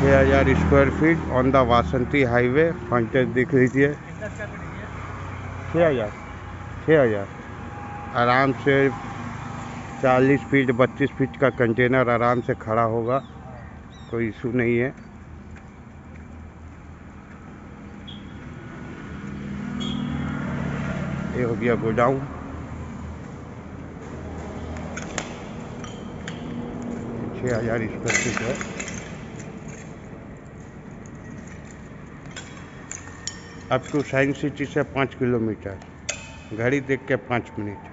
6,000 square feet on the Vasanti highway. Frontage दिख लीजिए 6,000 6,000। आराम से 40 फीट 32 फीट का कंटेनर आराम से खड़ा होगा, कोई इशू नहीं है। ये हो गया गोडाउन। 6,000 स्क्वायर फीट है। अप टू साइंस सिटी से 5 किलोमीटर। घड़ी देख के 5 मिनट।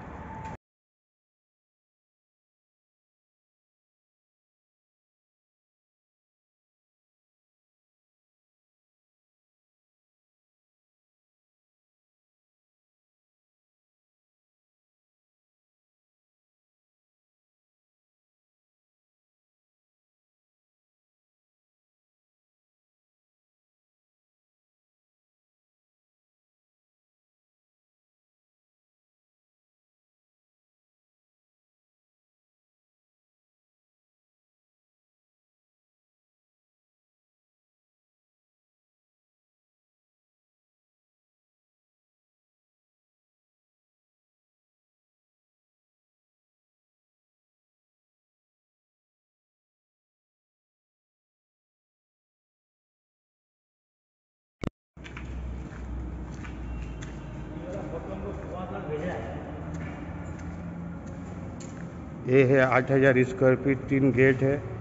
ये है 8,000 स्क्वायर फीट, 3 गेट है।